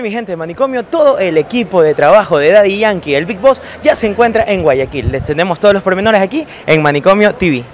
mi gente de Manicomio? Todo el equipo de trabajo de Daddy Yankee, el Big Boss, ya se encuentra en Guayaquil. Les tenemos todos los pormenores aquí en Manicomio TV.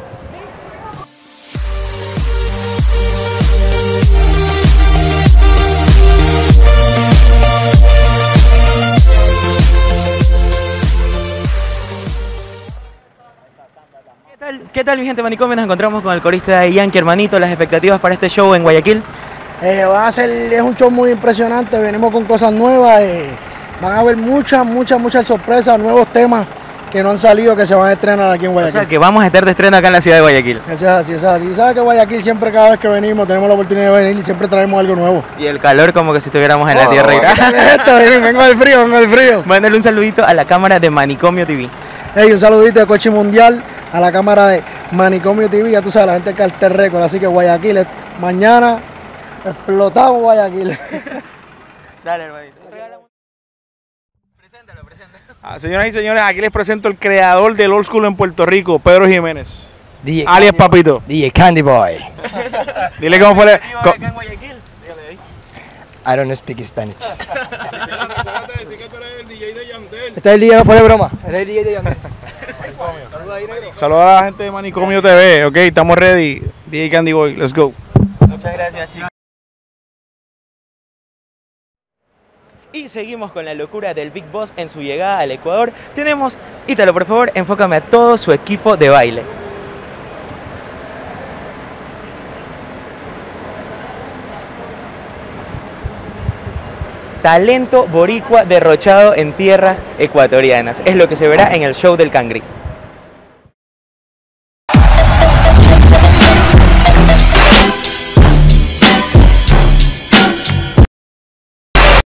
¿Qué tal mi gente de Manicomio? Nos encontramos con el corista de Daddy Yankee, hermanito. Las expectativas para este show en Guayaquil. Es un show muy impresionante, venimos con cosas nuevas, van a haber muchas sorpresas, nuevos temas que no han salido, que se van a estrenar aquí en Guayaquil. O sea que vamos a estar de estreno acá en la ciudad de Guayaquil. Eso es así. Sabes que Guayaquil siempre, cada vez que venimos, tenemos la oportunidad de venir y siempre traemos algo nuevo. Y el calor como que si estuviéramos en la tierra. Vengo del frío. Mándale un saludito a la cámara de Manicomio TV. Hey, un saludito de Coche Mundial a la cámara de Manicomio TV, ya tú sabes, la gente de Cartel Record, así que Guayaquil, mañana explotamos Guayaquil. Dale, hermanito. Preséntalo. Señoras y señores, aquí les presento el creador del old school en Puerto Rico, Pedro Jiménez, DJ alias Candy Papito. DJ Candy Boy. Dile cómo fue. I don't speak Spanish. Este es el día, no fue de broma. Este es el DJ de Yandel. Saludos a la gente de Manicomio TV, ok, estamos ready. DJ Candy Boy, let's go. Muchas gracias, chicos. Y seguimos con la locura del Big Boss en su llegada al Ecuador. Tenemos, Ítalo, por favor, enfócame a todo su equipo de baile. Talento boricua derrochado en tierras ecuatorianas. Es lo que se verá en el show del Cangri.